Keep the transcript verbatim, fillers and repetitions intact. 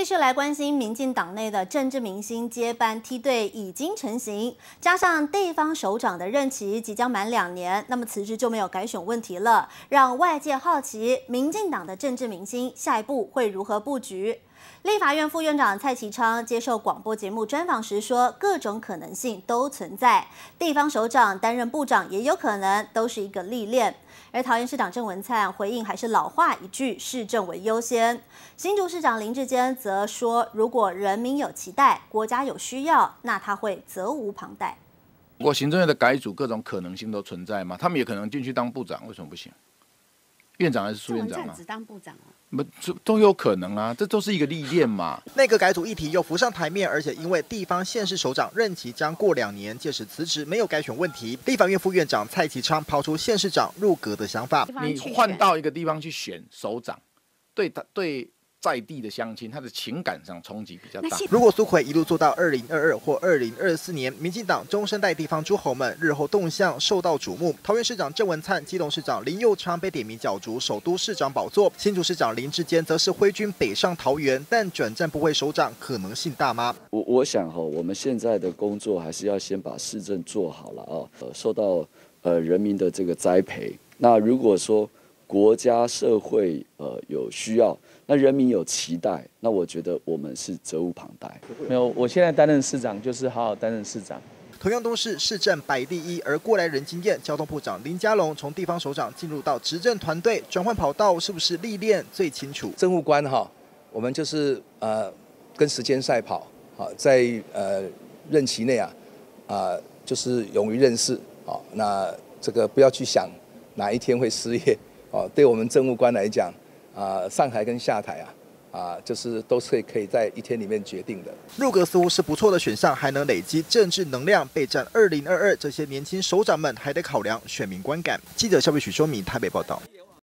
继续来关心民进党内的政治明星接班梯队已经成型，加上地方首长的任期即将满两年，那么辞职就没有改选问题了，让外界好奇民进党的政治明星下一步会如何布局。立法院副院长蔡其昌接受广播节目专访时说，各种可能性都存在，地方首长担任部长也有可能，都是一个历练。而桃园市长郑文灿回应还是老话一句，市政为优先。新竹市长林智坚则说，如果人民有期待，国家有需要，那他会责无旁贷。 如果行政院的改组各种可能性都存在吗？他们也可能进去当部长，为什么不行？院长还是副院长吗？ 只当部长啊？ 不，都有可能啊，这都是一个历练嘛。 内阁改组议题又浮上台面，而且因为地方县市首长任期将过两年，届时辞职没有改选问题。立法院副院长蔡其昌抛出县市长入阁的想法。 你换到一个地方去选首长，对他对。在地的乡亲，他的情感上冲击比较大。 如果苏揆一路做到二零二二或二零二四年，民进党中生代地方诸侯们日后动向受到瞩目。桃园市长郑文灿、基隆市长林右昌被点名角逐首都市长宝座，新竹市长林智坚则是挥军北上桃园，但转战部会首长可能性大吗？ 我我想哈，我们现在的工作还是要先把市政做好了啊，呃，受到呃人民的这个栽培。那如果说国家社会呃有需要，那人民有期待，那我觉得我们是责无旁贷。 没有，我现在担任市长就是好好担任市长。 同样都是市政摆第一，而过来人经验，交通部长林佳龙从地方首长进入到执政团队，转换跑道是不是历练最清楚？ 政务官哈，我们就是呃跟时间赛跑，好在呃任期内啊啊、呃、就是勇于任事，好那这个不要去想哪一天会失业。哦，对我们政务官来讲，啊、呃，上台跟下台啊，啊、呃，就是都是可以在一天里面决定的。 入阁似乎是不错的选项，还能累积政治能量，备战二零二二。这些年轻首长们还得考量选民观感。记者肖伟许说明台北报道。